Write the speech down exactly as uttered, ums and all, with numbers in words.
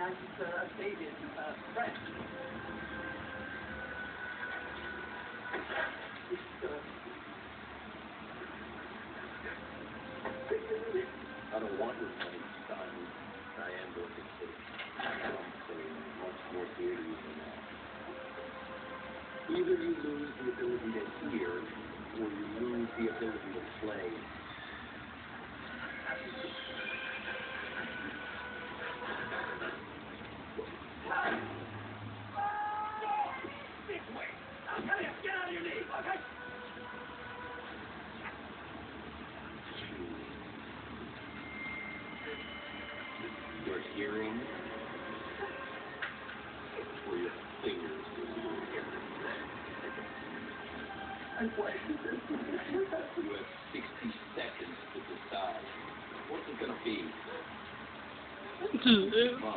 as uh, David's uh, friend. It's, uh, I don't want this money son. I am going to take something much more serious than that. Either you lose the ability to hear, or you lose the ability to play. this way. I'm telling you, get out of your knees, okay? Your hearing, or your fingers will do it. And what is this? You have sixty seconds to decide. What's it gonna be?